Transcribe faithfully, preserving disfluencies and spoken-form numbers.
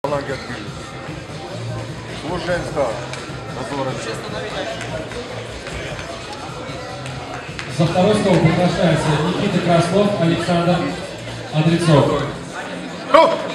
фаланги отбили. Слушаем старт. За второй стол приглашается Никита Краснов, Александр Адрецов.